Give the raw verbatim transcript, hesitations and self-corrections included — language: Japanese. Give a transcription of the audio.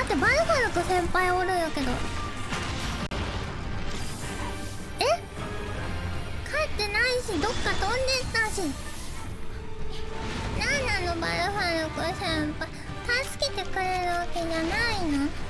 ってバルファルク先輩おるんやけど。え、帰ってないし、どっか飛んでったし。なんなのバルファルク先輩、助けてくれるわけじゃないの？